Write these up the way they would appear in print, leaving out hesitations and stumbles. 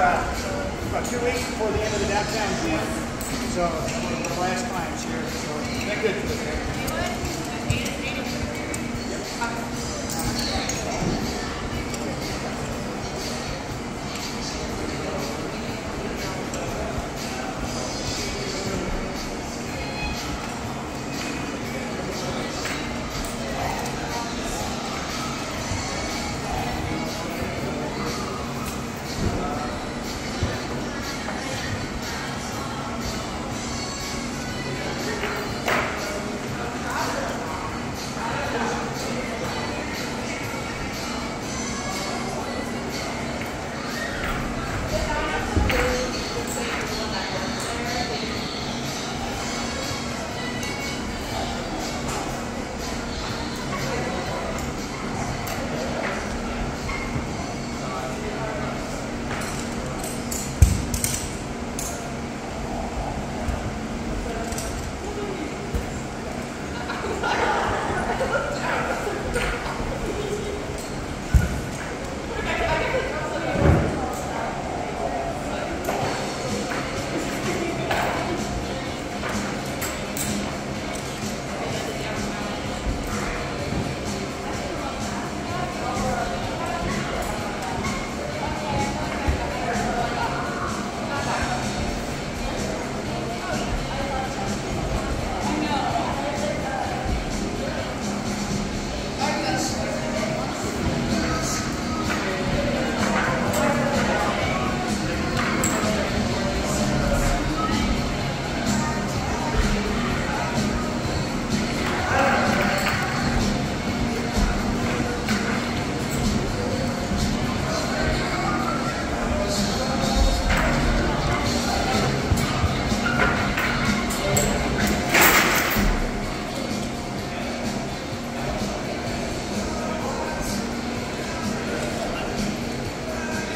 about 2 weeks before the end of the downtown gym. So the last clients here. So it's been good for us.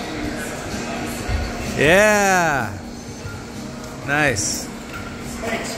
Yeah. Nice. Thanks.